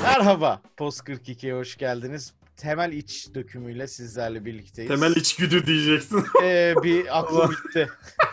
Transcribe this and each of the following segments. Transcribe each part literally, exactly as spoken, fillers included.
Merhaba, Post kırk iki'ye hoş geldiniz. Temel iç dökümüyle sizlerle birlikteyiz. Temel içgüdü diyeceksin. Ee, bir aklım gitti.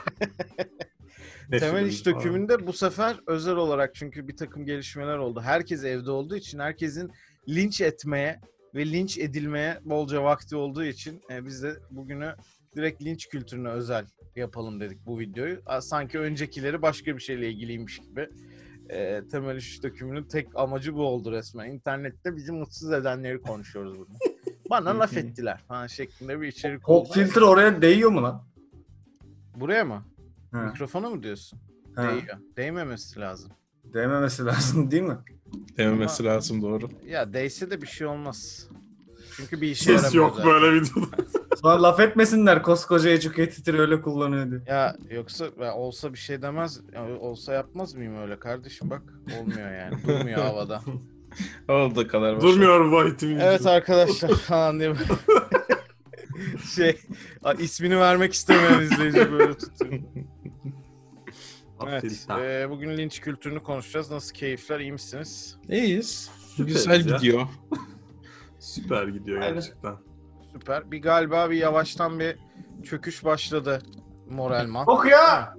Temel iç dökümünde bu sefer özel olarak, çünkü bir takım gelişmeler oldu. Herkes evde olduğu için, herkesin linç etmeye ve linç edilmeye bolca vakti olduğu için e, biz de bugünü direkt linç kültürüne özel yapalım dedik bu videoyu. Sanki öncekileri başka bir şeyle ilgiliymiş gibi. E, temel iş dökümünün tek amacı bu oldu resmen. İnternette bizi mutsuz edenleri konuşuyoruz burada. Bana laf ettiler falan şeklinde bir içerik oldu. Pop filtre oraya değiyor mu lan? Buraya mı? Ha. Mikrofona mı diyorsun? Ha. Değiyor. Değmemesi lazım. Değmemesi lazım değil mi? Dememesi Ama- lazım, doğru. Ya değse de bir şey olmaz. Çünkü bir işe Ses yaramıyor yok zaten. böyle videoda. Sonra laf etmesinler koskoca educated öyle kullanıyor diye. Ya yoksa ya olsa bir şey demez. Ya olsa yapmaz mıyım öyle kardeşim, bak olmuyor yani. Durmuyor havada. Oldu kadar boş. Durmuyor bu ihtimal. Evet arkadaşlar falan diye. şey ismini vermek istemeyen izleyici böyle tutuyor. Evet. E, bugün linç kültürünü konuşacağız. Nasıl keyifler, iyi misiniz? İyiyiz. Süperiz Güzel ya. gidiyor. Süper gidiyor Aynen. gerçekten. Süper. Bir galiba bir yavaştan bir çöküş başladı moralman. Yok ya!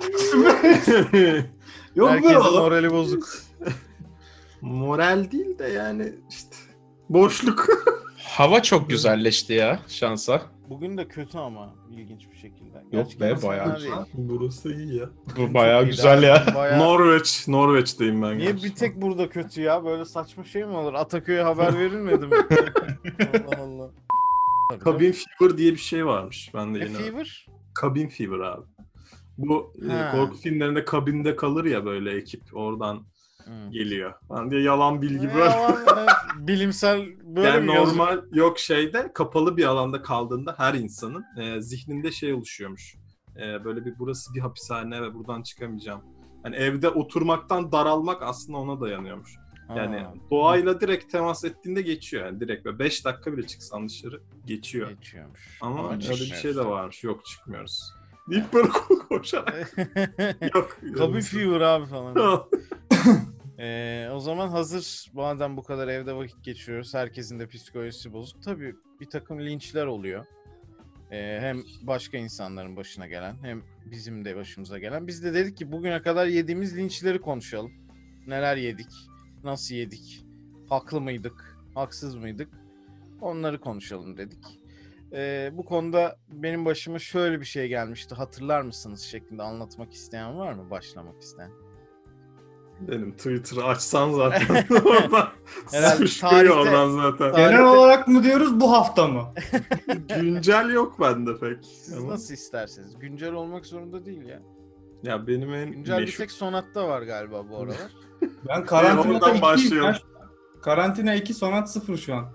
Yok Herkesin mu oğlum? morali bozuk. Moral değil de yani işte boşluk. Hava çok güzelleşti ya şansa. Bugün de kötü ama ilginç bir şekilde. Yok Gerçi be, gene fena bayağı değil. Burası iyi ya. Bu bayağı Çok güzel iyi ya. abi, bayağı- Norveç, Norveç'teyim ben. Niye bir gerçekten. tek burada kötü ya? Böyle saçma şey mi olur? Ataköy'e haber verilmedi mi? Allah Allah. Cabin fever diye bir şey varmış. Ben de Ne yeni. fever? Cabin fever abi. Bu e, Ha. korku filmlerinde kabinde kalır ya böyle ekip, oradan Hmm. geliyor. Ben diye yalan bilgi Ne böyle. yalan, evet. Bilimsel böyle Yani mi yazıyor? normal yok şeyde kapalı bir alanda kaldığında her insanın e, zihninde şey oluşuyormuş. E, böyle bir burası bir hapishane ve buradan çıkamayacağım. Yani evde oturmaktan daralmak aslında ona dayanıyormuş. Yani Ha, doğayla direkt temas ettiğinde geçiyor. Yani direkt böyle beş dakika bile çıksan dışarı geçiyor. geçiyormuş. Ama, öyle bir şey de çıkmıyoruz. varmış. Yok çıkmıyoruz. Deyip böyle koşarak. Yok. Kabin fever abi falan. Ee, o zaman hazır madem bu kadar evde vakit geçiriyoruz, herkesin de psikolojisi bozuk. Tabii bir takım linçler oluyor. Ee, hem başka insanların başına gelen hem bizim de başımıza gelen. Biz de dedik ki bugüne kadar yediğimiz linçleri konuşalım. Neler yedik, nasıl yedik, haklı mıydık, haksız mıydık, onları konuşalım dedik. Ee, bu konuda benim başıma şöyle bir şey gelmişti, hatırlar mısınız şeklinde anlatmak isteyen var mı, başlamak isteyen? Benim Twitter'ı açsan zaten oradan Herhalde sıçrıyor tarihte- oradan zaten. Tarihte- Genel olarak mı diyoruz bu hafta mı? Güncel yok bende pek. Siz Ama- nasıl isterseniz. Güncel olmak zorunda değil ya. Ya benim en Güncel bir meşhur... tek Sonat'ta var galiba bu aralar. Ben karantinada Oradan ikiyim başlayalım. ya. Karantina iki, sonat sıfır şu an.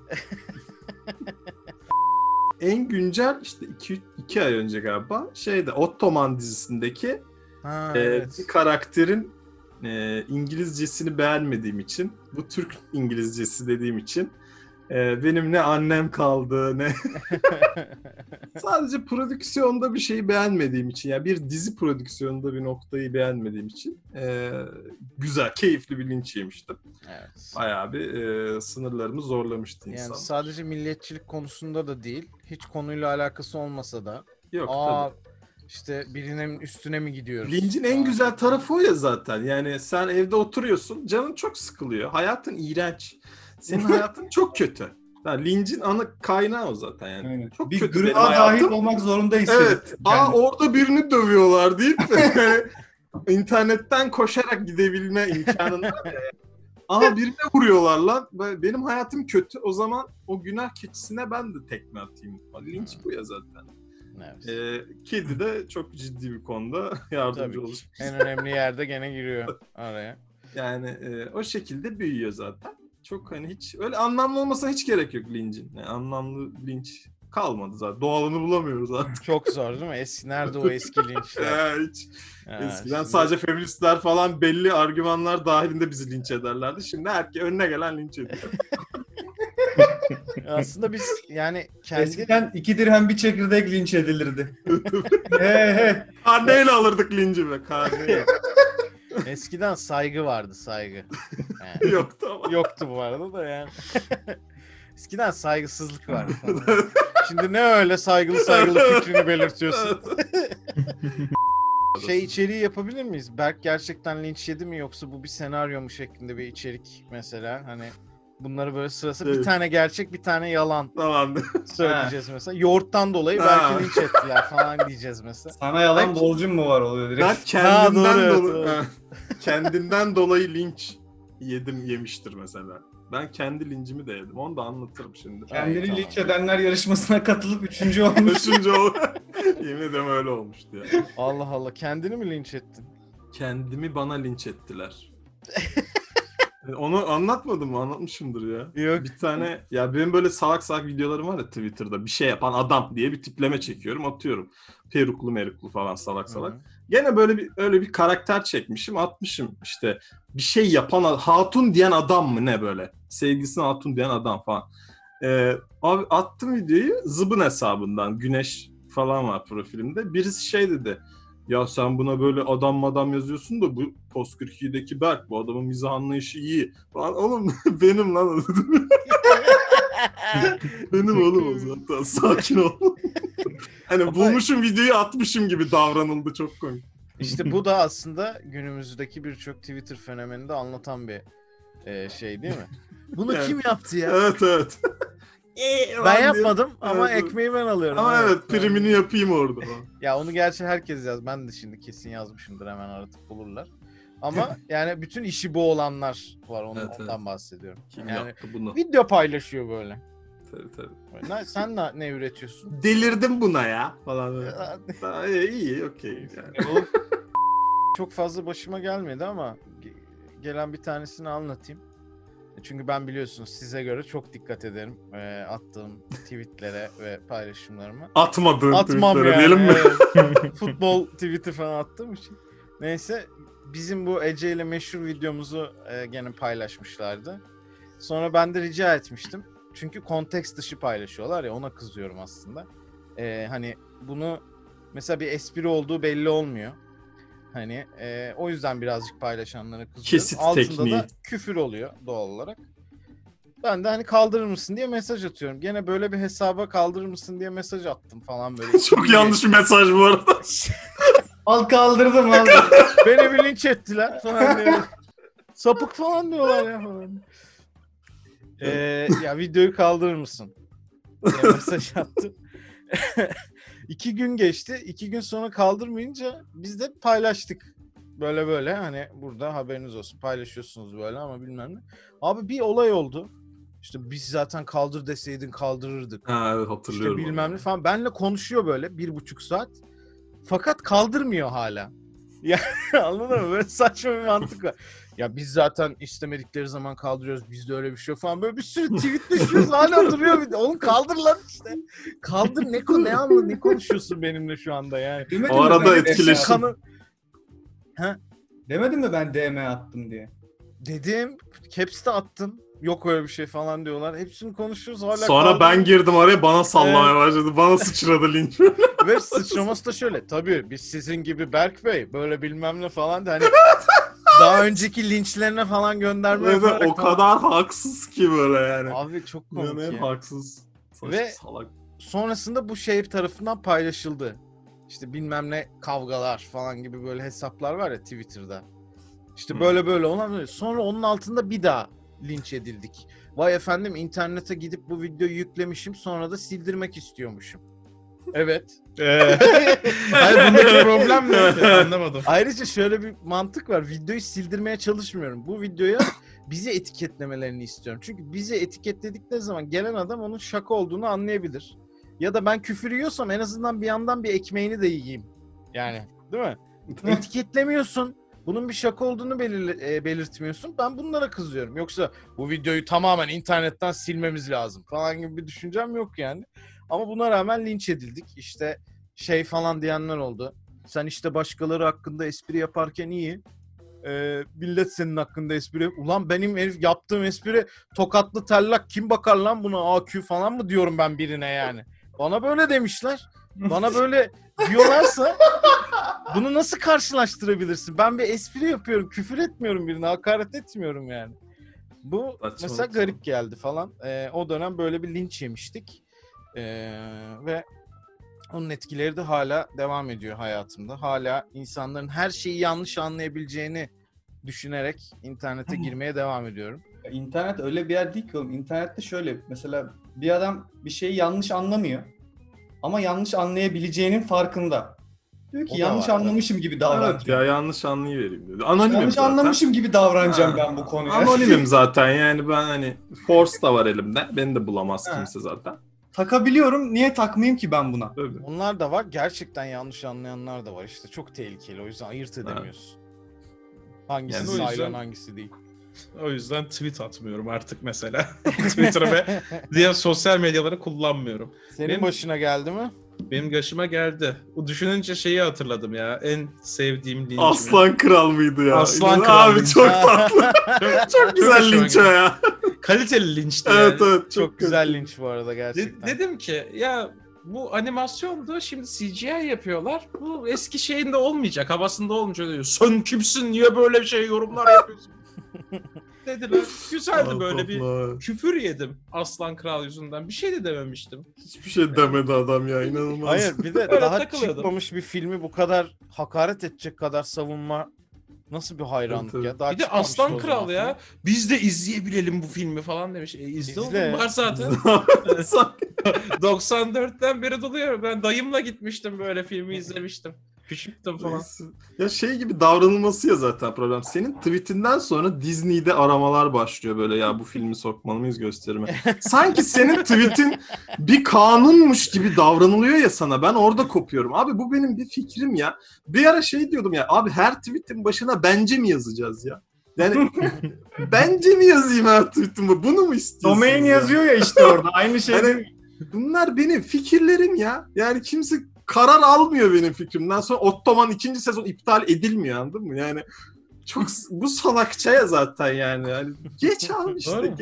En güncel işte iki ay önce galiba şeyde Ottoman dizisindeki Ha, e, evet. bir karakterin e, İngilizcesini beğenmediğim için, bu Türk İngilizcesi dediğim için e, benim ne annem kaldı ne sadece prodüksiyonda bir şeyi beğenmediğim için, ya yani bir dizi prodüksiyonunda bir noktayı beğenmediğim için e, güzel, keyifli bir linç yemiştim. Evet. Bayağı bir e, sınırlarımı zorlamıştı Yani insan. sadece milliyetçilik konusunda da değil, hiç konuyla alakası olmasa da Yok aa tabii. işte birinin üstüne mi gidiyoruz? Lincin en Aa, güzel tarafı o ya zaten. Yani sen evde oturuyorsun, canın çok sıkılıyor. Hayatın iğrenç. Senin hayatın çok kötü. Yani lincin ana kaynağı o zaten yani. Aynen. Çok Bir kötü benim gruba dahil hayatım. olmak zorunda hissediyorum. Evet. Aa orada birini dövüyorlar deyip internetten koşarak gidebilme imkanın var ya. Aha birine vuruyorlar lan. Benim hayatım kötü. O zaman o günah keçisine ben de tekme atayım. Linç bu ya zaten. Evet. Ee, kedi de çok ciddi bir konuda yardımcı Tabii olur. ki. En önemli yerde gene giriyor araya. Yani e, o şekilde büyüyor zaten. Çok hani hiç öyle anlamlı olmasına hiç gerek yok lincin. Yani anlamlı linç kalmadı zaten. Doğalını bulamıyoruz artık. Çok zor değil mi? Eski, nerede o eski linçler? Ya hiç. Ha, Eskiden şimdi- sadece feministler falan belli argümanlar dahilinde bizi linç ederlerdi. Şimdi herkes önüne gelen linç ediyor. Aslında biz yani kendi Eskiden iki dirhem bir çekirdek linç edilirdi. he he. Karneyle alırdık linci be karneyle. Eskiden saygı vardı, saygı. Yani, Yoktu ama. yoktu bu arada da yani. Eskiden saygısızlık vardı falan. Şimdi ne öyle saygılı saygılı fikrini belirtiyorsun. Şey içeriği yapabilir miyiz? Berk gerçekten linç yedi mi yoksa bu bir senaryo mu şeklinde bir içerik mesela? Hani bunları böyle sırası bir Evet. tane gerçek bir tane yalan Tamam. söyleyeceğiz mesela. Yoğurttan dolayı Ha. Berk'i linç ettiler falan diyeceğiz mesela. Sana yalan Belki- borcum mu var oluyor direkt. Ben kendimden Ha, doğru, evet, dolayı doğru. Ha, kendimden dolayı linç yedim yemiştir mesela. Ben kendi lincimi de yedim. Onu da anlatırım şimdi. Kendini Ay, linç tamam. edenler yarışmasına katılıp üçüncü olmuş. Üçüncü o. Yemin ederim öyle olmuştu ya. Allah Allah, kendini mi linç ettin? Kendimi bana linç ettiler. Onu anlatmadım mı? Anlatmışımdır ya. Yok. Bir tane ya benim böyle salak salak videolarım var ya Twitter'da. Bir şey yapan adam diye bir tipleme çekiyorum, atıyorum. Peruklu meruklu falan salak salak. Hı hı. Gene böyle bir öyle bir karakter çekmişim, atmışım işte bir şey yapan hatun diyen adam mı ne böyle? Sevgilisine hatun diyen adam falan. Ee, abi attım videoyu Zıbın hesabından. Güneş falan var profilimde. Birisi şey dedi. Ya sen buna böyle adam madam yazıyorsun da bu Post kırk ikideki Berk, bu adamın mizah anlayışı iyi. Falan. Oğlum benim lan. Benim oğlum o zaten. Sakin ol. Hani Ama- bulmuşum videoyu atmışım gibi davranıldı, çok komik. İşte bu da aslında günümüzdeki birçok Twitter fenomenini de anlatan bir e, şey değil mi? Bunu Yani- kim yaptı ya? Evet evet. Ben yapmadım ama Evet. ekmeği ben alıyorum. Ama evet primini yapayım orada. Ya onu gerçi herkes yaz. Ben de şimdi kesin yazmışımdır, hemen aratıp bulurlar. Ama yani bütün işi bu olanlar var, onu, Evet, ondan evet. bahsediyorum. Kim Yani yaptı bunu? video paylaşıyor böyle. Tabii tabii. Böyle, Ne- sen ne, ne üretiyorsun? Delirdim buna ya falan böyle. Ha, iyi, iyi okey yani. Çok fazla başıma gelmedi ama ge- gelen bir tanesini anlatayım. Çünkü ben biliyorsunuz size göre çok dikkat ederim e, attığım tweetlere ve paylaşımlarıma. Atmadığın Atmam tweetlere yani. diyelim mi? evet. Futbol tweet'i falan attığım için. Neyse, bizim bu Ece ile meşhur videomuzu e, gene paylaşmışlardı. Sonra ben de rica etmiştim. Çünkü konteks dışı paylaşıyorlar ya, ona kızıyorum aslında. E, hani bunu mesela bir espri olduğu belli olmuyor. Hani e, o yüzden birazcık paylaşanlara kızıyorum. Kesit Altında tekniği. da küfür oluyor doğal olarak. Ben de hani kaldırır mısın diye mesaj atıyorum. Gene böyle bir hesaba kaldırır mısın diye mesaj attım falan böyle. Çok yanlış bir mesaj bu arada. Al kaldırdım al. Beni bir linç ettiler falan diyor. Sapık falan diyorlar ya falan. Ee, ya videoyu kaldırır mısın diye mesaj attım. İki gün geçti. İki gün sonra kaldırmayınca biz de paylaştık. Böyle böyle hani burada haberiniz olsun, paylaşıyorsunuz böyle ama bilmem ne. Abi bir olay oldu. İşte biz zaten kaldır deseydin kaldırırdık. Ha evet İşte hatırlıyorum. bilmem onu. ne falan. Benle konuşuyor böyle bir buçuk saat. Fakat kaldırmıyor hala. Ya anladın mı? Böyle saçma bir mantık var. Ya biz zaten istemedikleri zaman kaldırıyoruz. Bizde öyle bir şey yok falan. Böyle bir sürü tweetleşiyoruz. Hala duruyor bir de. Oğlum kaldır lan işte. Kaldır, ne, ko- ne anla ne konuşuyorsun benimle şu anda yani. Demedim O mi arada ben etkileşim. D M attım? Kanı... Demedim mi ben D M attım diye? Dedim. Caps'te attın. Yok öyle bir şey falan diyorlar. Hepsini konuşuyoruz. Hala Sonra ben kaldırmıyor. girdim araya, bana sallamaya başladı. Bana sıçradı linç. Ve sıçraması da şöyle. Tabii biz sizin gibi Berk Bey böyle bilmem ne falan da hani daha önceki linçlerine falan gönderme Ve de yaparak o falan- kadar haksız ki böyle yani. Abi çok komik Yani en ya. haksız. Saç, Ve- salak. Sonrasında bu şey tarafından paylaşıldı. İşte bilmem ne kavgalar falan gibi böyle hesaplar var ya Twitter'da. İşte Hmm. böyle böyle olan böyle. Sonra onun altında bir daha linç edildik. Vay efendim, internete gidip bu videoyu yüklemişim, sonra da sildirmek istiyormuşum. Evet. Ee, hayır bundaki problem ne? Anlamadım. Ayrıca şöyle bir mantık var. Videoyu sildirmeye çalışmıyorum. Bu videoya bizi etiketlemelerini istiyorum. Çünkü bizi etiketledikleri zaman gelen adam onun şaka olduğunu anlayabilir. Ya da ben küfür yiyorsam en azından bir yandan bir ekmeğini de yiyeyim. Yani değil mi? Etiketlemiyorsun. Bunun bir şaka olduğunu belir- e, belirtmiyorsun. Ben bunlara kızıyorum. Yoksa bu videoyu tamamen internetten silmemiz lazım falan gibi bir düşüncem yok yani. Ama buna rağmen linç edildik. İşte şey falan diyenler oldu. Sen işte başkaları hakkında espri yaparken iyi. Ee, millet senin hakkında espri... Ulan benim herif yaptığım espri tokatlı tellak, kim bakar lan buna, A Q falan mı diyorum ben birine yani. Bana böyle demişler. Bana böyle diyorlarsa Bunu nasıl karşılaştırabilirsin? Ben bir espri yapıyorum, küfür etmiyorum birine, hakaret etmiyorum yani. Bu Saçmalık mesela ya. garip geldi falan. Ee, o dönem böyle bir linç yemiştik. Ee, ve onun etkileri de hala devam ediyor hayatımda. Hala insanların her şeyi yanlış anlayabileceğini düşünerek internete girmeye devam ediyorum. İnternet öyle bir yer değil ki oğlum. İnternette şöyle mesela bir adam bir şeyi yanlış anlamıyor. Ama yanlış anlayabileceğinin farkında. Diyor ki O da yanlış var, anlamışım gibi Evet davranacağım. ya, yanlış anlayıvereyim dedi. Anonimim Yanlış zaten. anlamışım gibi davranacağım Ha, ben bu konuya. Anonimim zaten yani, ben hani Force da var elimde. Beni de bulamaz Ha. kimse zaten. Takabiliyorum. Niye takmayayım ki ben buna? Öyle. Onlar da var. Gerçekten yanlış anlayanlar da var. İşte çok tehlikeli. O yüzden ayırt edemiyorsun. Hangisi Yani o yüzden- sayılan hangisi değil. O yüzden tweet atmıyorum artık mesela. Twitter ve diğer sosyal medyaları kullanmıyorum. Senin Benim- başına geldi mi? Benim başıma geldi. O düşününce şeyi hatırladım ya. En sevdiğim linç. Aslan Kral mıydı ya? Aslan İnan- Kral Abi linç. çok tatlı. Çok güzel hoşuma linç o gitti. ya. Kaliteli linçti Evet yani. evet. Çok, Çok güzel kötü. linç bu arada De- gerçekten. dedim ki ya bu animasyondu, şimdi C G I yapıyorlar. Bu eski şeyinde olmayacak, havasında olmayacak diyor. Sen kimsin, niye böyle bir şey yorumlar yapıyorsun? Dediler. Güzeldi, böyle bir Allah. küfür yedim Aslan Kral yüzünden. Bir şey de dememiştim. Hiçbir şey demedi adam ya, inanılmaz. Hayır bir de Öyle daha takılıyordum. çıkmamış bir filmi bu kadar hakaret edecek kadar savunma nasıl bir hayranlık Evet, ya. evet. Daha Bir de çıkmamıştı Aslan o Kral zaman ya. Biz de izleyebilelim bu filmi falan demiş. E, izle, İzle. oğlum, var zaten. doksan dörtten beri doluyor. Ben dayımla gitmiştim, böyle filmi izlemiştim. Küçüktüm falan. Ya şey gibi davranılması ya zaten problem. Senin tweetinden sonra Disney'de aramalar başlıyor böyle, ya bu filmi sokmalı mıyız gösterime. Sanki senin tweetin bir kanunmuş gibi davranılıyor ya sana. Ben orada kopuyorum. Abi bu benim bir fikrim ya. Bir ara şey diyordum ya, abi her tweetin başına bence mi yazacağız ya? Yani bence mi yazayım her tweetin? Bunu mu istiyorsunuz? Domain ya? yazıyor ya işte orada. Aynı şey Hani- değil mi? Bunlar benim fikirlerim ya. Yani kimse karar almıyor benim fikrimden sonra. Ottoman ikinci sezon iptal edilmiyor, anladın mı? Yani çok bu salakçaya zaten yani. yani geç abi işte. Doğru.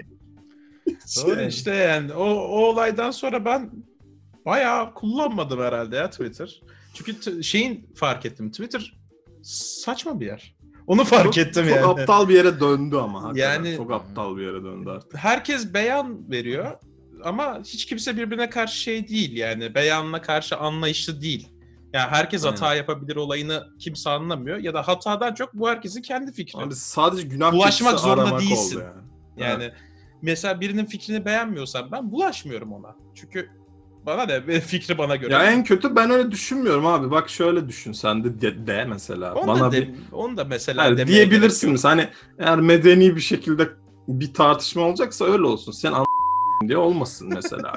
Geç Doğru yani. işte yani. O, o olaydan sonra ben bayağı kullanmadım herhalde ya Twitter. Çünkü t- şeyin fark ettim. Twitter saçma bir yer. Onu fark Çok- ettim çok yani. aptal bir yere döndü ama. hakikaten. Yani- Çok aptal bir yere döndü artık. Herkes beyan veriyor ama hiç kimse birbirine karşı şey değil yani. Beyanına karşı anlayışlı değil. Yani herkes hata Aynen. yapabilir olayını kimse anlamıyor. Ya da hatadan çok bu herkesin kendi fikri. Abi sadece günah Bulaşmak keçisi zorunda aramak değilsin. oldu yani. Yani mesela birinin fikrini beğenmiyorsam ben bulaşmıyorum ona. Çünkü bana ne, fikri bana göre. Ya en kötü ben öyle düşünmüyorum abi. Bak şöyle düşün sen de de, de mesela. onu, Bana da de, bir onu da mesela yani demeye diyebilirsin gerek yok. mesela, hani eğer medeni bir şekilde bir tartışma olacaksa öyle olsun. Sen an diye olmasın mesela.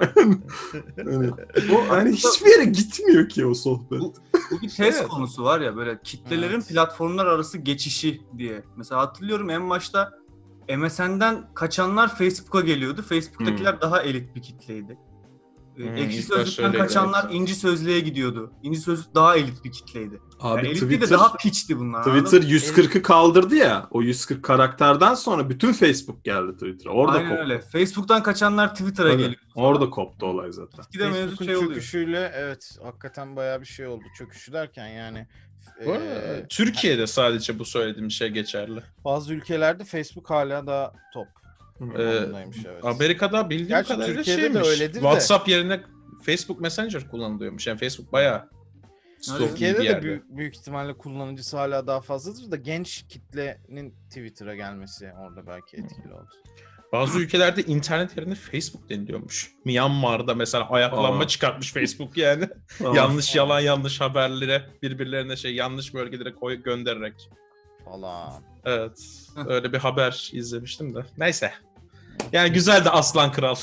hani, o hani hiçbir yere gitmiyor ki o sohbet. Bu- Bu bir test Evet. konusu var ya, böyle kitlelerin Evet. platformlar arası geçişi diye. Mesela hatırlıyorum en başta M S N'den kaçanlar Facebook'a geliyordu. Facebook'takiler daha elit bir kitleydi. Ee, Hmm, Ekşi ilk başta Sözlük'ten öyleydi, kaçanlar evet. İnci Sözlüğe gidiyordu. İnci Sözlük daha elit bir kitleydi. Abi Yani elit değil de Twitter daha piçti bunlar. anladın Twitter mı? yüz kırkı kaldırdı ya. O yüz kırk karakterden sonra bütün Facebook geldi Twitter'a. Orada Aynen koptu. öyle. Facebook'tan kaçanlar Twitter'a Tabii, geliyor. orada koptu olay zaten. Gitgide mevzu Facebook'un şey oluyor. çöküşüyle evet hakikaten bayağı bir şey oldu. Çöküşü derken yani Bu arada eee, Türkiye'de sadece bu söylediğim şey geçerli. bazı ülkelerde Facebook hala da top. Ee, konumdaymış, evet. Amerika'da bildiğim Gerçi kadarıyla Türkiye'de de şeymiş. öyledir de. WhatsApp yerine Facebook Messenger kullanılıyormuş. Yani Facebook bayağı çok iyi Türkiye'de bir de yerde. büyük, büyük ihtimalle kullanıcısı hala daha fazladır da genç kitlenin Twitter'a gelmesi orada belki etkili oldu. Bazı ülkelerde internet yerine Facebook deniliyormuş. Myanmar'da mesela ayaklanma Aa. çıkartmış Facebook yani. yanlış yalan yanlış haberlere birbirlerine şey yanlış bölgelere koy göndererek. Falan. Evet. Öyle bir haber izlemiştim de. Neyse. Yani güzeldi Aslan Kral.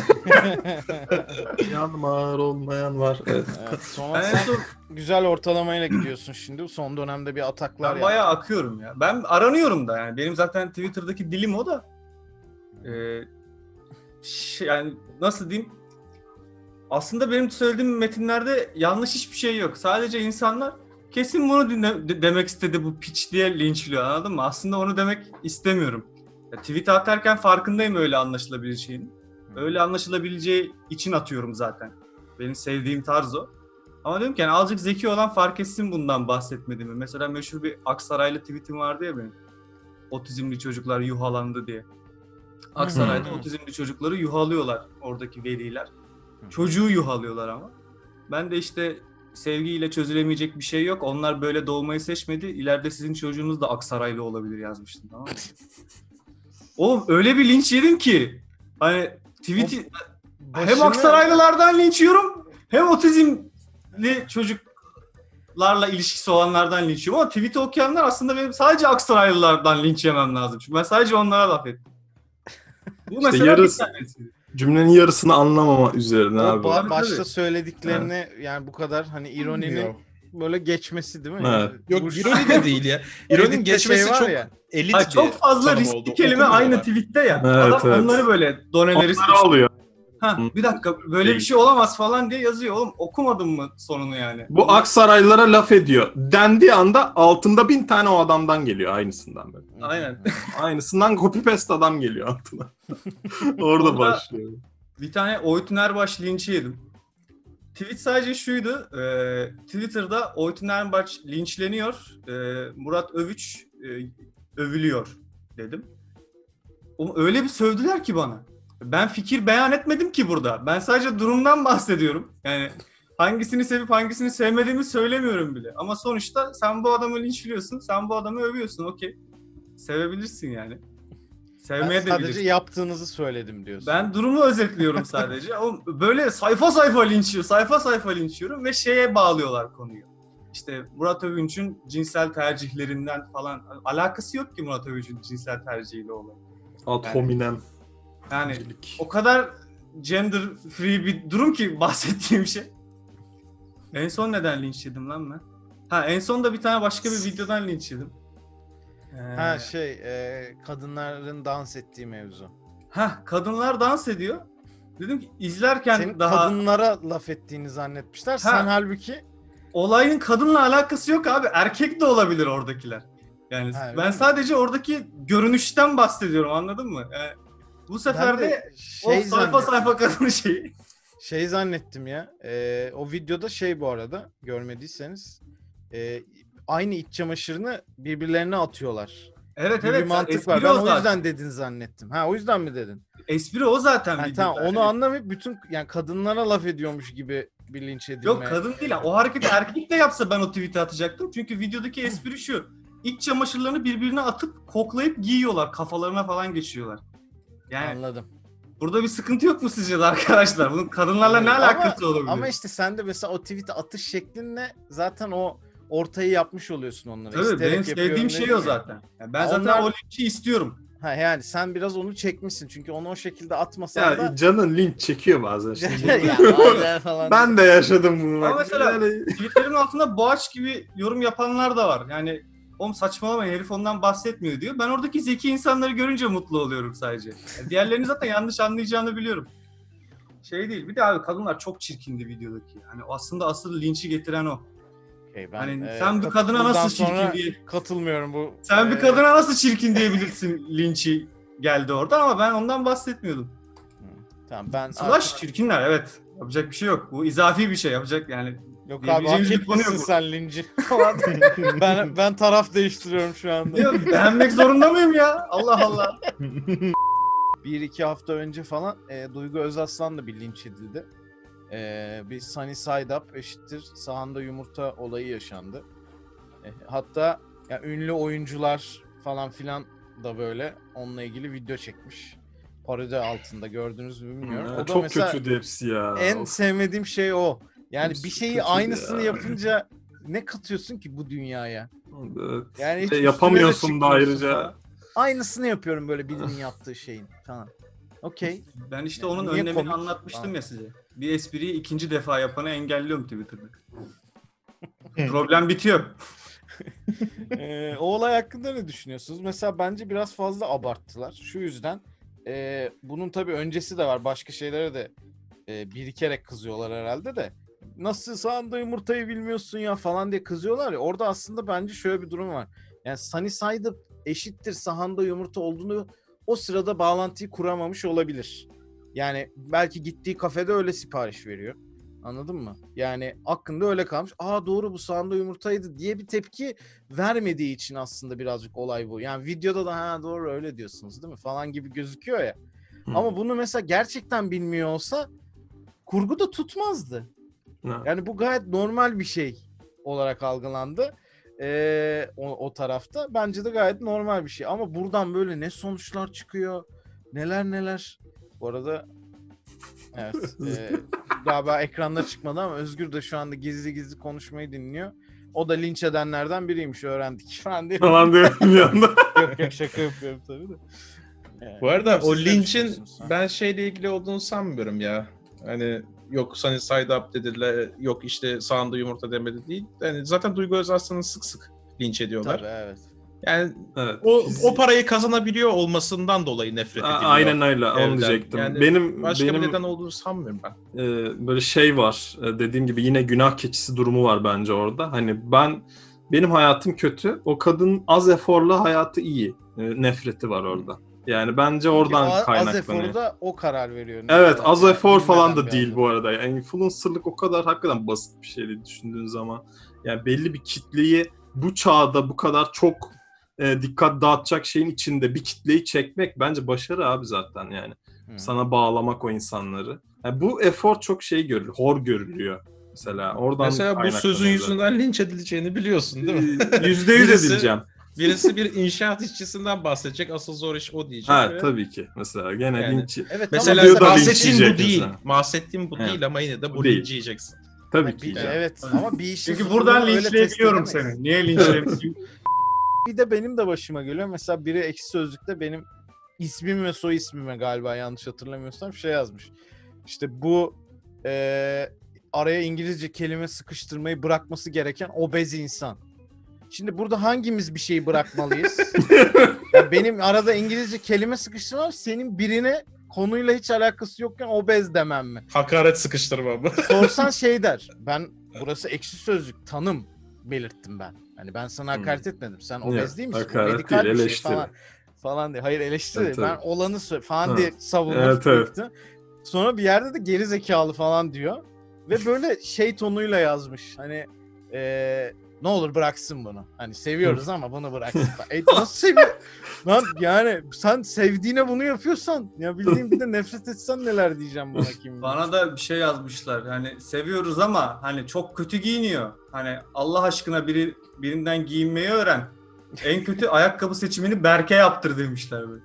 Yan var, olmayan var. Evet. Evet, sonra Ben en sen son güzel ortalamayla gidiyorsun şimdi. Son dönemde bir ataklar ben bayağı akıyorum ya. Ben aranıyorum da yani. Benim zaten Twitter'daki dilim o da. Ee, şey, yani nasıl diyeyim? Aslında benim söylediğim metinlerde yanlış hiçbir şey yok. Sadece insanlar kesin bunu dinle, de- demek istedi bu piç diye linçliyor, anladın mı? Aslında onu demek istemiyorum. Ya, tweet atarken farkındayım öyle anlaşılabileceğini. Öyle anlaşılabileceği için atıyorum zaten. Benim sevdiğim tarz o. Ama diyorum ki yani azıcık zeki olan fark etsin bundan bahsetmediğimi. Mesela meşhur bir Aksaraylı tweetim vardı ya benim. Otizmli çocuklar yuhalandı diye. Aksaray'da Hmm. otizmli çocukları yuhalıyorlar oradaki veliler. Çocuğu yuhalıyorlar ama. Ben de işte sevgiyle çözülemeyecek bir şey yok. Onlar böyle doğmayı seçmedi. İleride sizin çocuğunuz da Aksaraylı olabilir yazmıştım, tamam mı? Oğlum öyle bir linç yedim ki. Hani tweet'i hem Başını- Aksaraylılardan linç yiyorum hem otizmli çocuklarla ilişkisi olanlardan linç yiyorum. Ama tweet'i okuyanlar aslında benim sadece Aksaraylılardan linç yemem lazım. Çünkü ben sadece onlara laf ettim. Bu İşte mesela yarısı- bir tanesi. Cümlenin yarısını anlamama üzerine O abi. ba- Tabii, başta tabii. söylediklerini yani bu kadar hani ironinin Yok. böyle geçmesi değil mi? Evet. Yok Bu- ironi de değil ya. İroninin Editte geçmesi şey var çok ya. elit Hayır, bir çok fazla tanım riskli oldu. kelime aynı Okumuyorlar. tweette ya. Evet, Adam evet. onları böyle doneleri Onları sıkıştırıyor. alıyor. Ha, bir dakika böyle Değil. bir şey olamaz falan diye yazıyor. Oğlum okumadın mı sonunu yani? Bu Aksaraylılara laf ediyor. Dendiği anda altında bin tane o adamdan geliyor aynısından böyle. Aynen. Aynısından copy paste adam geliyor altına. Orada Orada- başlıyor. Bir tane Oytun Erbaş linci yedim. Tweet sadece şuydu. E, Twitter'da Oytun Erbaş linçleniyor. E, Murat Övüç e, övülüyor dedim. Oğlum öyle bir sövdüler ki bana. Ben fikir beyan etmedim ki burada. Ben sadece durumdan bahsediyorum. Yani hangisini sevip hangisini sevmediğimi söylemiyorum bile. Ama sonuçta sen bu adamı linçliyorsun, sen bu adamı övüyorsun. Okey. Sevebilirsin yani. Ben Sevmeye de sadece bilirsin. yaptığınızı söyledim diyorsun. Ben durumu özetliyorum sadece. Oğlum böyle sayfa sayfa linçliyor, sayfa sayfa linçliyorum ve şeye bağlıyorlar konuyu. İşte Murat Övünç'ün cinsel tercihlerinden falan alakası yok ki Murat Övünç'ün cinsel tercihiyle olan. Ad hominem. Yani o kadar gender free bir durum ki bahsettiğim şey. En son neden linç yedim lan ben? Ha en son da bir tane başka bir videodan linç yedim. Ee, Ha şey e, kadınların dans ettiği mevzu. ha kadınlar dans ediyor. Dedim ki izlerken Senin daha kadınlara laf ettiğini zannetmişler. Sen halbuki olayın kadınla alakası yok abi. Erkek de olabilir oradakiler. Yani Ha, öyle ben mi? sadece oradaki görünüşten bahsediyorum, anladın mı? Yani bu sefer ben de de o şey sayfa zannettim. sayfa kadın şeyi. Şey zannettim ya. e, o videoda şey bu arada görmediyseniz e, aynı iç çamaşırını birbirlerine atıyorlar. Evet Bir, evet. bir mantık espri var. Ben o o zaten. yüzden dedin zannettim. Ha o yüzden mi dedin? Espri o zaten Ha, videoda. tamam onu Yani. anlamayıp bütün yani kadınlara laf ediyormuş gibi bir linç edilme. Yok kadın değil. O hareketi erkek de yapsa ben o tweet'i atacaktım. Çünkü videodaki espri şu. İç çamaşırlarını birbirine atıp koklayıp giyiyorlar. Kafalarına falan geçiyorlar. Yani Anladım. burada bir sıkıntı yok mu sizce de arkadaşlar? Bunun kadınlarla ne Ama- alakası olabilir? Ama işte sen de mesela o tweet'e atış şeklinle zaten o ortayı yapmış oluyorsun onları. Tabii İsteyerek benim yapıyorum sevdiğim şey dedin o ya. zaten. Yani ben Ha, zaten onlar- o linçi istiyorum. Ha yani sen biraz onu çekmişsin çünkü onu o şekilde atmasan Ya da canın linç çekiyor bazen. Şimdi. ya bazen falan. Ben de yaşadım bunu. Ama bak. mesela- Yani- Tweetlerimin altında boğaç gibi yorum yapanlar da var. Yani oğlum saçmalamayın herif ondan bahsetmiyor diyor. Ben oradaki zeki insanları görünce mutlu oluyorum sadece. Yani diğerlerini zaten yanlış anlayacağını biliyorum. Şey değil. Bir de abi kadınlar çok çirkindi videodaki. Hani aslında asıl linçi getiren o. Okey, ben, Hani e, sen bir kat- kadına buradan nasıl çirkin sonra diye. katılmıyorum bu. Sen bir e, kadına nasıl çirkin diyebilirsin linçi geldi oradan ama ben ondan bahsetmiyordum. Tamam ben Slash artık- çirkinler evet. Yapacak bir şey yok. Bu izafi bir şey yapacak yani. yok abi diyebileceğimiz hak bir konu yok etmişsin bu. sen linci. ben ben taraf değiştiriyorum şu anda. Yok, beğenmek zorunda mıyım ya? Allah Allah. Bir iki hafta önce falan e, Duygu Özaslan bir linç edildi. E, bir Sunny Side Up eşittir sahanda yumurta olayı yaşandı. E, hatta ya, ünlü oyuncular falan filan da böyle onunla ilgili video çekmiş. Parodi altında gördünüz mü bilmiyorum. Ya, O da çok mesela kötüydü hepsi ya. en Of. sevmediğim şey o. Yani Hepsi bir şeyi kötüydü aynısını ya. yapınca ne katıyorsun ki bu dünyaya? Evet. Yani hiç Ve üstüne de yapamıyorsun da çıkmıyorsun ayrıca. falan. Aynısını yapıyorum böyle birinin yaptığı şeyin falan. Okey. Ben işte Yani onun niye önlemini komik? anlatmıştım Aa. ya size. Bir espriyi ikinci defa yapanı engelliyorum Twitter'da. Problem bitiyor. Ee, o olay hakkında ne düşünüyorsunuz? Mesela bence biraz fazla abarttılar. Şu yüzden e, bunun tabii öncesi de var. Başka şeylere de e, birikerek kızıyorlar herhalde de. Nasıl sahanda yumurtayı bilmiyorsun ya falan diye kızıyorlar ya. Orada aslında bence şöyle bir durum var. Yani Sunny Side Up eşittir sahanda yumurta olduğunu o sırada bağlantıyı kuramamış olabilir. Yani belki gittiği kafede öyle sipariş veriyor. Anladın mı? Yani aklında öyle kalmış. Aa doğru bu sağında yumurtaydı diye bir tepki vermediği için aslında birazcık olay bu. Yani videoda da ha doğru öyle diyorsunuz değil mi falan gibi gözüküyor ya. Hı. Ama bunu mesela gerçekten bilmiyor olsa kurguda tutmazdı. Ne? Yani bu gayet normal bir şey olarak algılandı. Ee, o, o tarafta. Bence de gayet normal bir şey. Ama buradan böyle ne sonuçlar çıkıyor? Neler neler. Bu arada evet. E, galiba ekranda çıkmadı ama Özgür de şu anda gizli gizli konuşmayı dinliyor. O da linç edenlerden biriymiş, öğrendik falan diye. Falan diyor bir anda. Yok yok şaka yapıyorum tabii de. Yani, Bu arada o siz ne linçin düşünüyorsunuz? Ha? ben şeyle ilgili olduğunu sanmıyorum ya. Hani yok Sunny Side Up dediler, yok işte sağında yumurta demedi değil. Yani zaten Duygu Özaslan'ı sık sık linç ediyorlar. Tabii evet. Yani Evet, o fizik- o parayı kazanabiliyor olmasından dolayı nefret A- ediliyor. Aynen öyle, onu evden. diyecektim. Yani benim başka benim bir neden olduğunu sanmıyorum ben. e, böyle şey var. E, dediğim gibi yine günah keçisi durumu var bence orada. Hani ben benim hayatım kötü. O kadın az eforla hayatı iyi. E, nefreti var orada. Yani bence oradan Çünkü o Az kaynaklanıyor. Efor'da o karar veriyor. Evet, Yani az efor falan bilmeden da bir değil anda. bu arada. Yani influencerlık o kadar hakikaten basit bir şey değil düşündüğün zaman. Yani belli bir kitleyi bu çağda bu kadar çok e, dikkat dağıtacak şeyin içinde bir kitleyi çekmek bence başarı abi zaten yani. Hı. Sana bağlamak o insanları. Yani bu efor çok şey görülüyor, hor görülüyor mesela. Oradan Mesela bu kaynaklanıyor sözün zaten. yüzünden linç edileceğini biliyorsun değil mi? Ee, Yüzde yüz Birisi- edileceğim. Birisi bir inşaat işçisinden bahsedecek. Asıl zor iş o diyecek. Ha ve- tabii ki. Mesela gene Yani. linç. Evet, Mesela diyor da linç bahsettiğim bu yiyecek değil. mesela. Bahsettiğim bu Evet. değil ama yine de Bu bu değil. linç yiyeceksin. Tabii bir- ki. yiyeceğim. evet ama bir işin Çünkü buradan sorununu öyle test linçleyebiliyorum edemeyiz. seni. Niye linçleyebiliyorum? Bir de benim de başıma geliyor. Mesela biri Ekşi Sözlük'te benim ismim ve soy ismime galiba yanlış hatırlamıyorsam şey yazmış. İşte bu eee, araya İngilizce kelime sıkıştırmayı bırakması gereken obez insan. Şimdi burada hangimiz bir şeyi bırakmalıyız? Ya benim arada İngilizce kelime sıkıştırmam senin birine konuyla hiç alakası yokken obez demem mi? Hakaret sıkıştırma bu. Sorsan şey der. Ben burası Ekşi Sözlük tanım belirttim ben. Hani ben sana hakaret etmedim. Sen Yok, obez değil misin? Bu hakaret medikal değil, bir şey eleştiri. falan. Falan diye. Hayır eleştiri Evet, değil. Ben evet. olanı sö- falan Ha. diye savunmuş. Evet, evet. büyüktü. Sonra bir yerde de geri zekalı falan diyor. Ve böyle şey tonuyla yazmış. Hani eee, ne olur bıraksın bunu. Hani seviyoruz ama bunu bıraksın. e, nasıl seviyor? Lan yani sen sevdiğine bunu yapıyorsan ya bildiğin bir de nefret etsen neler diyeceğim bana kim bilir. Bana da bir şey yazmışlar. Hani seviyoruz ama hani çok kötü giyiniyor. Hani Allah aşkına biri birinden giyinmeyi öğren. En kötü ayakkabı seçimini Berke yaptır demişler böyle.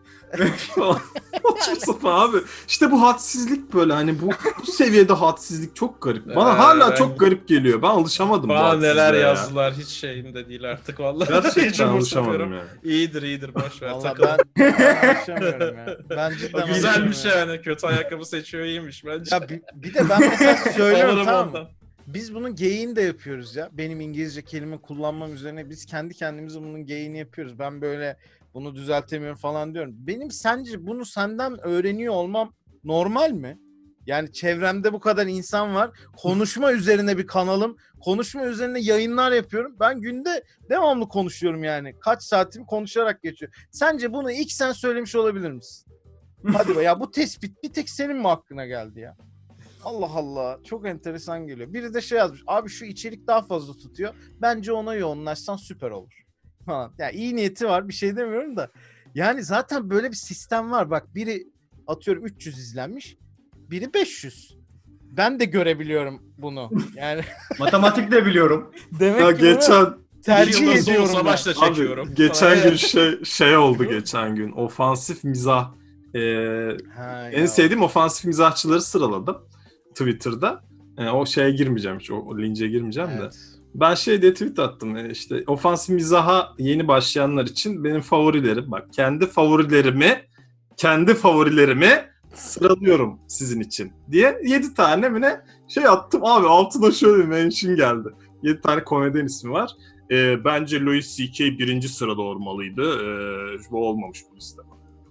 Saçma sapan abi. İşte bu hadsizlik böyle hani bu, bu seviyede hadsizlik çok garip. Bana Ee, hala ben- çok garip geliyor. Ben alışamadım bu Bana hadsizliğe neler ya. yazdılar hiç şeyimde değil artık vallahi. Gerçekten Hiç alışamadım umursamıyorum. yani. İyidir iyidir boş ver Vallahi takılın. ben, ben alışamıyorum ya. Ben cidden O güzelmiş alışamıyorum. yani kötü ayakkabı seçiyor iyiymiş bence. Ya bir, bir de ben mesela söylüyorum Alırım tamam mı? ondan. Biz bunun geyiğini de yapıyoruz ya. Benim İngilizce kelime kullanmam üzerine biz kendi kendimize bunun geyiğini yapıyoruz. Ben böyle bunu düzeltemiyorum falan diyorum. Benim sence bunu senden öğreniyor olmam normal mi? Yani çevremde bu kadar insan var. Konuşma üzerine bir kanalım. Konuşma üzerine yayınlar yapıyorum. Ben günde devamlı konuşuyorum yani. Kaç saatim konuşarak geçiyor. Sence bunu ilk sen söylemiş olabilir misin? Hadi be ya bu tespit bir tek senin mi aklına geldi ya? Allah Allah çok enteresan geliyor. Biri de şey yazmış. Abi şu içerik daha fazla tutuyor. Bence ona yoğunlaşsan süper olur. Falan. Ya iyi niyeti var bir şey demiyorum da. Yani zaten böyle bir sistem var. Bak biri atıyorum üç yüz izlenmiş. Biri beş yüz. Ben de görebiliyorum bunu. Yani Matematik de biliyorum. demek Ya ki bunu geçen tercih Bir yılda Soğuk ediyorum ben. Savaş'la abi, çekiyorum. geçen gün şey şey oldu geçen gün. Ofansif mizah. Ee, Ha, en ya. sevdiğim ofansif mizahçıları sıraladım Twitter'da. Ee, o şeye girmeyeceğim hiç, o, o lince girmeyeceğim de. Evet. Ben şey diye tweet attım e, işte ofansif mizaha yeni başlayanlar için benim favorilerim bak kendi favorilerimi kendi favorilerimi sıralıyorum sizin için diye yedi tane mi ne şey attım abi altına şöyle bir mention geldi. yedi tane komedyen ismi var. E, bence Louis C K birinci sırada olmalıydı. E, bu olmamış bu liste.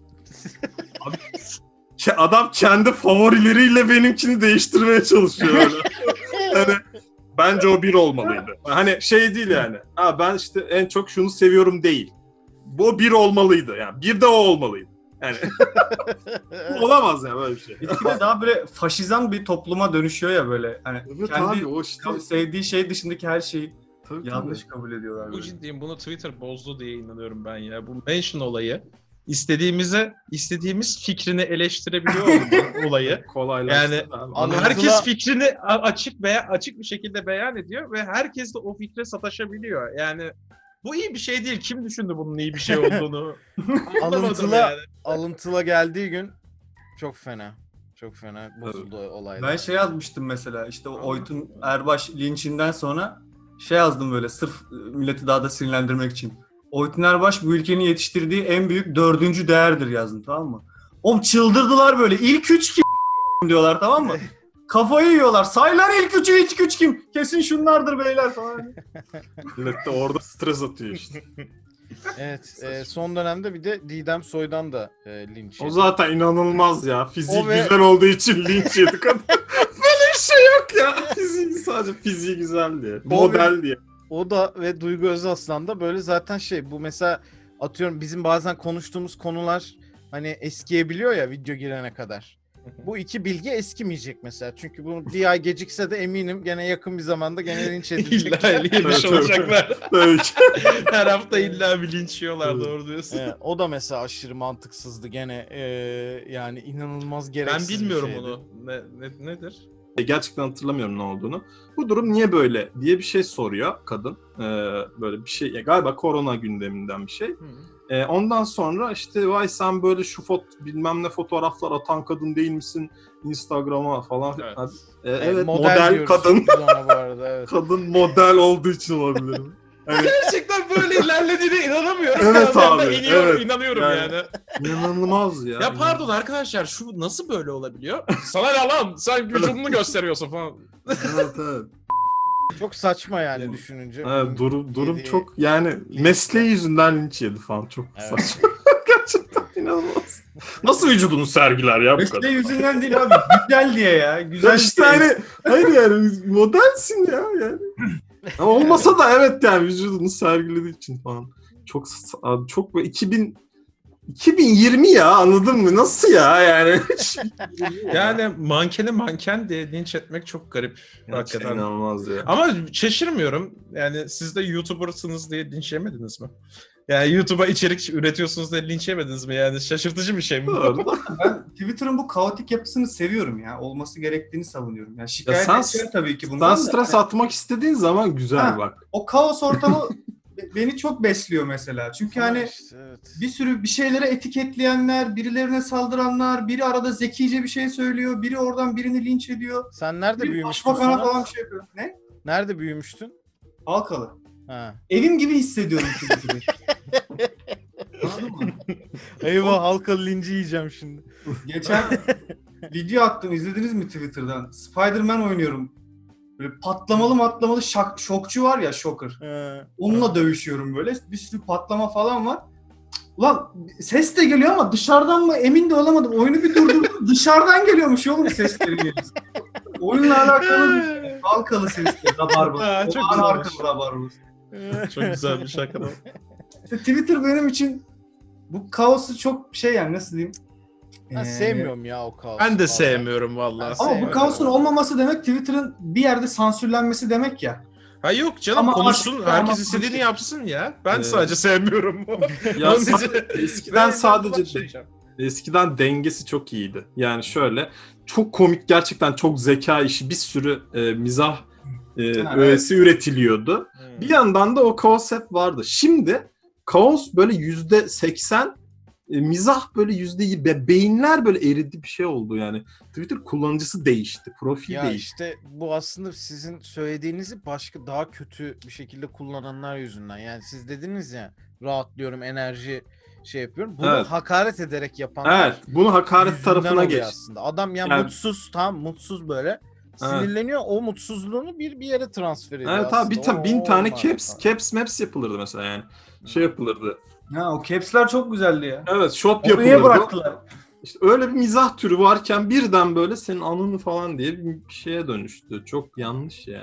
Abi, ke- adam kendi favorileriyle benimkini değiştirmeye çalışıyor öyle. Yani bence o bir olmalıydı. Hani şey değil yani. Ha ben işte en çok şunu seviyorum değil. Bu bir olmalıydı. Yani bir de o olmalıydı. Yani olamaz ya böyle bir şey. Gitgide daha böyle faşizan bir topluma dönüşüyor ya böyle. Hani Evet kendi abi o işte. sevdiği şey dışındaki her şeyi Tabii, yanlış tabii. kabul ediyorlar. Bu Böyle. ciddiyim, bunu Twitter bozdu diye inanıyorum ben ya. Bu mention olayı istediğimize istediğimiz fikrini eleştirebiliyor olma olayı. Kolaylaştı Yani abi. Anlatıla- Ama herkes fikrini a- açık veya açık bir şekilde beyan ediyor ve herkes de o fikre sataşabiliyor. Yani bu iyi bir şey değil. Kim düşündü bunun iyi bir şey olduğunu? Anlamadım Alıntıla, yani. alıntıla geldiği gün çok fena. Çok fena bozuldu olaylar. Ben şey yazmıştım mesela işte o Oytun Erbaş linçinden sonra şey yazdım böyle sırf milleti daha da sinirlendirmek için. Oytun Erbaş bu ülkenin yetiştirdiği en büyük dördüncü değerdir yazdım, tamam mı? Oğlum çıldırdılar böyle. İlk üç kim diyorlar, tamam mı? Kafayı yiyorlar. Say lan ilk üçü, ilk üç kim? Kesin şunlardır beyler falan. Millet de orada stres atıyor işte. Evet, e, son dönemde bir de Didem Soy'dan da e, linç O yedi. zaten inanılmaz ya. Fiziği O ve- güzel olduğu için linç yedik. Böyle bir şey yok ya. Fiziği sadece fiziği güzel diye. O Model diye. O da ve Duygu Özaslan da böyle zaten şey, bu mesela atıyorum bizim bazen konuştuğumuz konular hani eskiyebiliyor ya video girene kadar. Bu iki bilgi eskimeyecek mesela. Çünkü bu bir ay gecikse de eminim gene yakın bir zamanda gene linç edilecek. İlla yemiş Evet, evet. olacaklar. Tabii ki. Her hafta illa bir linç yiyorlar, Evet. doğru diyorsun. Evet, o da mesela aşırı mantıksızdı gene. Ee, yani inanılmaz Ben gereksiz bir bilmiyorum şeydi. onu. Ne, ne- nedir? Gerçekten hatırlamıyorum ne olduğunu. Bu durum niye böyle diye bir şey soruyor kadın. Ee, böyle bir şey. ya Galiba korona gündeminden bir şey. Ee, ondan sonra işte vay sen böyle şu fot bilmem ne fotoğraflar atan kadın değil misin Instagram'a falan. Evet. Hadi. Ee, Evet, evet model model, diyoruz kadın. biz ona bu arada. Evet. Kadın model olduğu için olabilir. Evet. Gerçekten böyle ilerlediğine inanamıyorum. Evet Ben de abi, iniyorum, evet. inanıyorum Yani- yani. İnanılmaz ya. Ya pardon arkadaşlar, şu nasıl böyle olabiliyor? Sana ne lan? Sen vücudunu gösteriyorsun falan. Evet evet. Çok saçma yani düşününce. Evet, durum durum Yedi- çok yani mesleği yüzünden linç yedi falan, çok Evet. saçma. Gerçekten inanılmaz. Nasıl vücudunu sergiler ya bu kadar? Mesleği yüzünden değil abi. Güzel diye ya. Güzel Ya işte hani hayır yani modelsin ya yani. Ama olmasa da evet yani vücudunu sergilediği için falan. Çok abi çok böyle iki bin iki bin yirmi ya, anladın mı? Nasıl ya yani? Yani mankeni manken diye linç etmek çok garip. Hakikaten. İnanılmaz ya. Ama şaşırmıyorum. Yani siz de YouTuber'sınız diye linç yemediniz mi? Yani YouTube'a içerik üretiyorsunuz diye linç yemediniz mi? Yani şaşırtıcı bir şey mi bu? Doğru. Ben Twitter'ın bu kaotik yapısını seviyorum ya. Olması gerektiğini savunuyorum. Yani şikayet sen- edeceğim tabii ki Sen bundan da. stres atmak istediğin zaman güzel Ha. bak. O kaos ortamı be- beni çok besliyor mesela. Çünkü Ama hani işte, evet. bir sürü bir şeylere etiketleyenler, birilerine saldıranlar, biri arada zekice bir şey söylüyor, biri oradan birini linç ediyor. Sen nerede Biri büyümüştün başbakana Sonat? falan bir şey yapıyor. Ne? Nerede büyümüştün? Halkalı. Ha. Evim gibi hissediyorum Twitter'ı. Anladın mı? Eyvah, halkalı linci yiyeceğim şimdi. Geçen video attım, izlediniz mi Twitter'dan? Spider-Man oynuyorum. Böyle patlamalı matlamalı şak, şokçu var ya, Shocker. Ee, Onunla dövüşüyorum böyle. Bir sürü patlama falan var. Ulan ses de geliyor ama dışarıdan mı emin de olamadım. Oyunu bir durdurdum. Dışarıdan geliyormuş oğlum sesleri geliyor. Oyunla alakalı bir halkalı sesleri. Rabarba. Ha, çok Çok güzelmiş. arkalı rabarba. Çok güzel bir şaka. İşte Twitter benim için bu kaosu çok şey, yani nasıl diyeyim? Ben Ee, sevmiyorum ya o kaosu. Ben de vallahi. sevmiyorum vallahi. Ama bu Sevmiyorum. kaosun olmaması demek Twitter'ın bir yerde sansürlenmesi demek ya. Ha yok canım, Ama konuşsun, artık- herkes ama- istediğini yapsın ya. Ben Ee, sadece sevmiyorum. Ya Onun sa- için- eskiden Ben- sadece ben söyleyeceğim. eskiden dengesi çok iyiydi. Yani şöyle çok komik, gerçekten çok zeka işi, bir sürü e, mizah e, Ha, öğesi üretiliyordu. Hmm. Bir yandan da o kaos hep vardı. Şimdi kaos böyle yüzde seksen, e, mizah böyle yüzde yirmi, be- beyinler böyle eridi, bir şey oldu yani. Twitter kullanıcısı değişti, profil Ya değişti. işte bu aslında sizin söylediğinizi başka daha kötü bir şekilde kullananlar yüzünden. Yani siz dediniz ya, rahatlıyorum, enerji şey yapıyorum. Bunu Evet. hakaret ederek yapanlar Evet, bunu hakaret yüzünden tarafına oluyor geç. aslında. Adam yani, Yani- mutsuz, tam mutsuz böyle sinirleniyor. O mutsuzluğunu bir bir yere transfer ediyor Evet aslında. abi, bir ta- O bin tane olmaz caps, falan. caps maps yapılırdı mesela yani. Şey yapılırdı. Ha, o caps'ler çok güzeldi ya. Evet, shop Onu niye yapılırdı. bıraktılar? İşte öyle bir mizah türü varken birden böyle senin anını falan diye bir şeye dönüştü. Çok yanlış yani.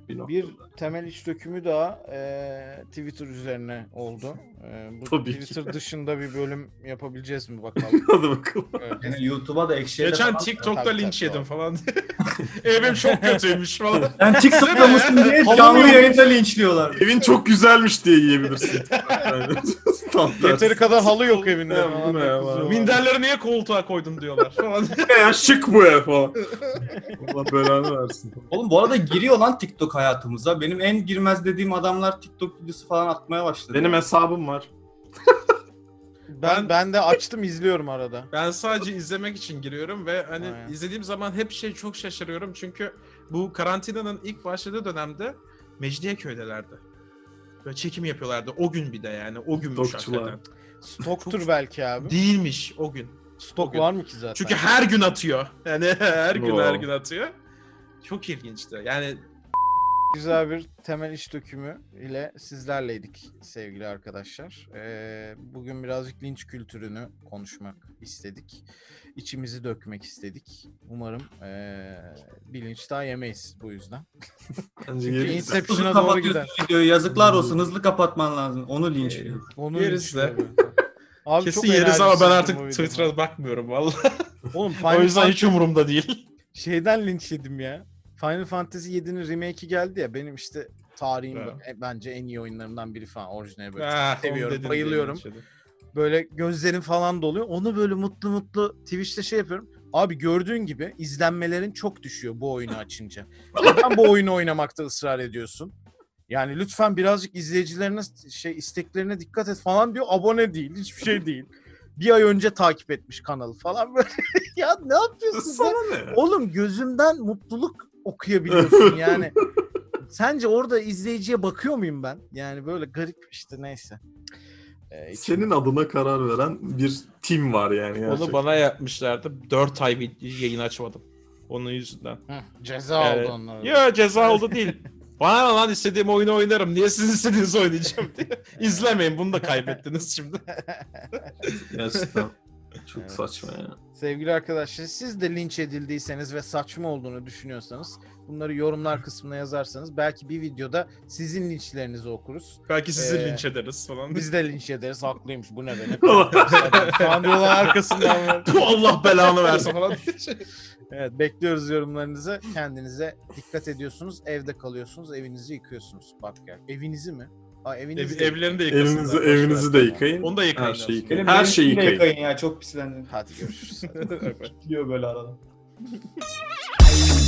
bir noktada. Bir temel iş dökümü daha e, Twitter üzerine oldu. E, bu Tabii ki. Twitter dışında bir bölüm yapabileceğiz mi bakalım. Hadi bakalım. Evet. Yani YouTube'a da ekşiye de Geçen falan- TikTok'ta Tabii, linç tabii, yedim doğru. falan. Evim çok kötüymüş falan. Sen TikTok'ta mısın diye Halı canlı yok. yayında linçliyorlar. Evin çok güzelmiş diye yiyebilirsin. Yani, tam tersi. Yeteri kadar halı yok evinde. Ya, falan bu ne diye ya? kızıyorlar. Minderleri niye koltuğa koydun diyorlar falan. Ne ya şık bu ev falan. Allah belanı versin. Oğlum bu arada giriyor lan TikTok hayatımıza. Benim en girmez dediğim adamlar TikTok videosu falan atmaya başladı. Benim yani. hesabım var. Ben, ben de açtım izliyorum arada. Ben sadece izlemek için giriyorum ve hani Aynen. izlediğim zaman hep şey çok şaşırıyorum çünkü bu karantinanın ilk başladığı dönemde Mecidiyeköy'delerdi. Böyle çekim yapıyorlardı o gün bir de yani o günmüş TikTokçular. hakikaten. Stoktur belki abi. Değilmiş o gün. Stok bugün. var mı ki zaten? Çünkü her gün atıyor. Yani her gün Wow. her gün atıyor. Çok ilginçti. Yani Güzel bir temel iş dökümü ile sizlerleydik sevgili arkadaşlar. Ee, bugün birazcık linç kültürünü konuşmak istedik. İçimizi dökmek istedik. Umarım ee, bir linç daha yemeyiz bu yüzden. Bence Çünkü yeriz. Hızlı Inception'a doğru kapatıyorsun gider. videoyu. Yazıklar olsun. Hızlı kapatman lazım. Onu linç. Ee, Onu Yeriz linçliyorum. de. Abi kesin çok yeriz ama ben enerjisizdim artık o videoda. Twitter'a bakmıyorum vallahi. Oğlum O Final yüzden hiç Fantasy umurumda değil. şeyden linç yedim ya. Final Fantasy yedi'nin remake'i geldi ya. Benim işte tarihim Evet. e, bence en iyi oyunlarından biri falan. Orijinal böyle. Ha, Çok seviyorum, onu dedin bayılıyorum. diye linç yedim. Böyle gözlerim falan doluyor. Onu böyle mutlu mutlu Twitch'te şey yapıyorum. Abi gördüğün gibi izlenmelerin çok düşüyor bu oyunu açınca. Neden bu oyunu oynamakta ısrar ediyorsun? Yani lütfen birazcık izleyicilerine şey isteklerine dikkat et falan diyor. Abone değil, hiçbir şey değil. Bir ay önce takip etmiş kanalı falan böyle. Ya ne yapıyorsun sen? Sana ne? Oğlum gözümden mutluluk okuyabiliyorsun yani. Sence orada izleyiciye bakıyor muyum ben? Yani böyle garip işte neyse. Ee, içim- Senin adına karar veren bir tim var yani. Onu gerçekten. bana yapmışlardı. dört ay bir yayın açmadım. Onun yüzünden. Hı, ceza Yani- oldu onlar. Ya ceza oldu değil. Bana ne lan istediğim oyunu oynarım. Niye siz istediğinizi oynayacağım diye. İzlemeyin bunu da kaybettiniz şimdi. Gerçekten. Çok Evet. saçma ya. Sevgili arkadaşlar siz de linç edildiyseniz ve saçma olduğunu düşünüyorsanız bunları yorumlar kısmına yazarsanız belki bir videoda sizin linçlerinizi okuruz. Belki sizi Ee, linç ederiz falan. Biz de linç ederiz. Haklıymış bu ne be ne kadar falan diyorlar arkasından. böyle. Bu Allah belanı versin falan. Evet bekliyoruz yorumlarınızı. Kendinize dikkat ediyorsunuz. Evde kalıyorsunuz. Evinizi yıkıyorsunuz. Bak gel. Evinizi mi? Aa, Ev, evinizi de evlerini de Evinizi, yıkasınlar. evinizi de yıkayın. Onu da yıkayın Her şeyi aslında. yıkayın. Benim Her benim şeyi için de yıkayın. yıkayın ya. Çok pislendim. Hadi görüşürüz. Diyor böyle arada.